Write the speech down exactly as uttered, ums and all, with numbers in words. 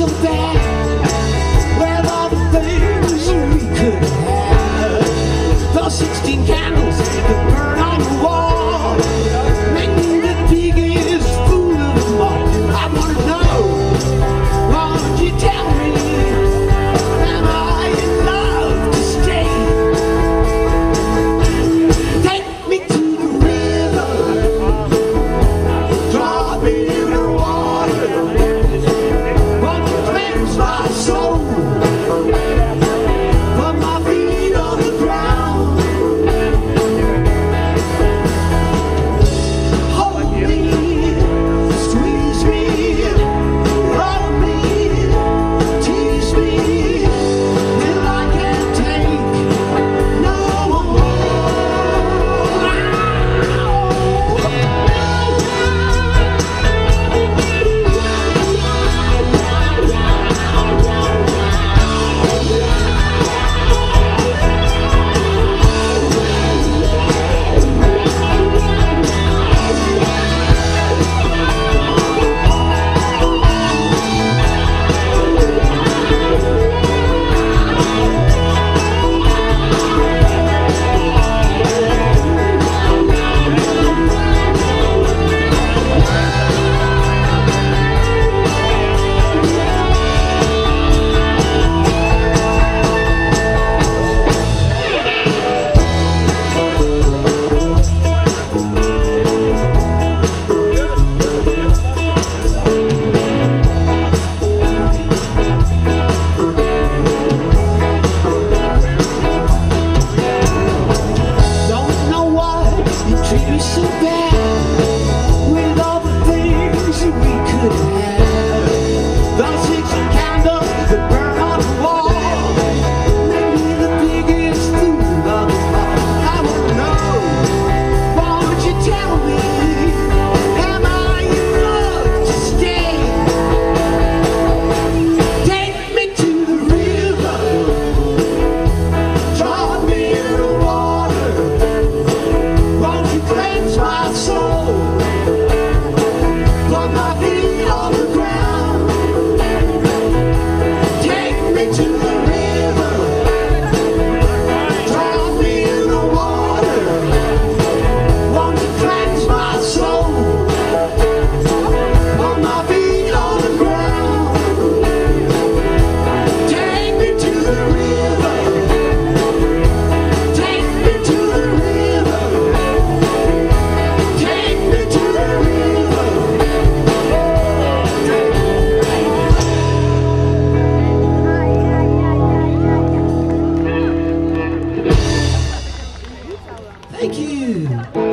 so bad with all the things we could have. Those sixteen candles that burn on the wall make me the biggest fool of them all. I wanna know, won't you tell me, am I in love to stay? Take me to the river, drop me in the water, won't you cleanse my soul, put my feet on the ground, hold me, squeeze me, love me, tease me, till I can't take no more. Don't know why you treat me so bad with all the things that we could have. Those sixteen candles that burn on the wall make me the biggest fool of them all. I wanna know, won't you tell me, am I in love to stay? Take me to the river, drop me in the water, won't you cleanse my soul, put my feet on the ground, take me to the river, drop me in the water, won't you cleanse my soul, put my feet on the ground, take me to the river, take me to the river, take me to the river. Thank you.